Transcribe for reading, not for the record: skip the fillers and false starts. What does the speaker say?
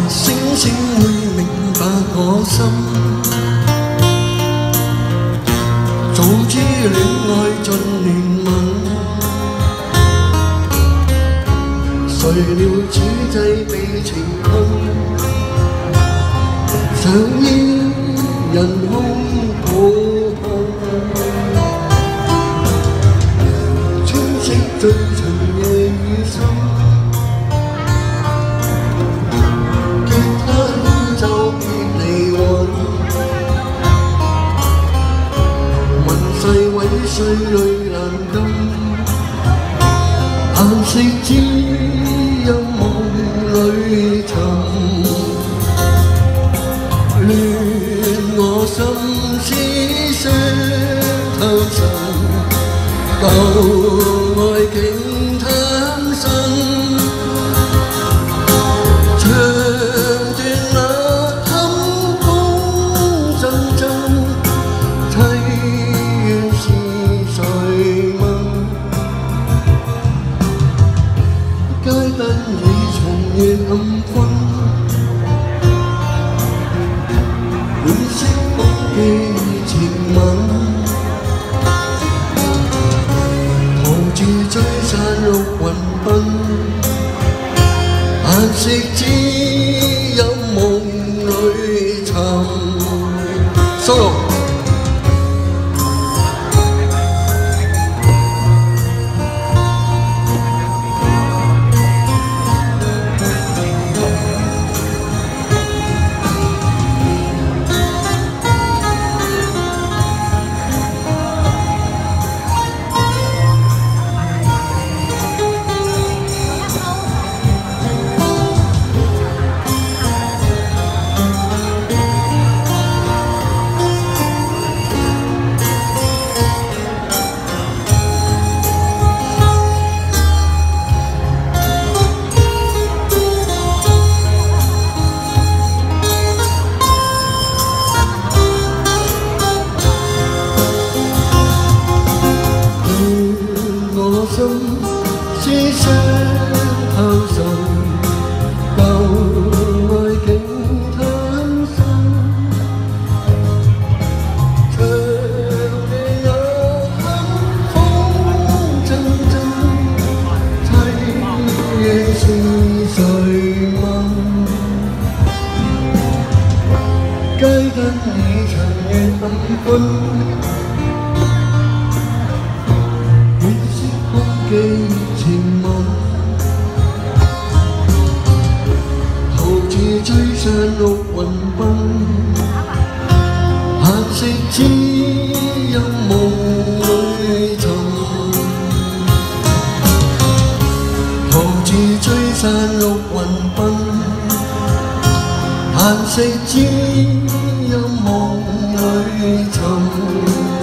星星會明白我心，早知戀愛盡憐憫，誰料此際被情困，想依人空抱憾，春色最長夜雨深。 碎淚難禁，顏色只有夢裏尋，亂我心思傷透神，舊愛竟貪新。 街燈已從夜暗昏，惋惜忘記情吻，逃住追散綠雲鬢，顏色只有夢裏尋。Solo。 思緒透神，舊愛竟貪新，長夜也很風陣陣，凄夜是誰問？街燈已長夜暗昏。 記情吻，逃住追散綠雲鬢，顏色只有夢裏尋，逃住追散綠雲鬢，顏色只有夢裏尋。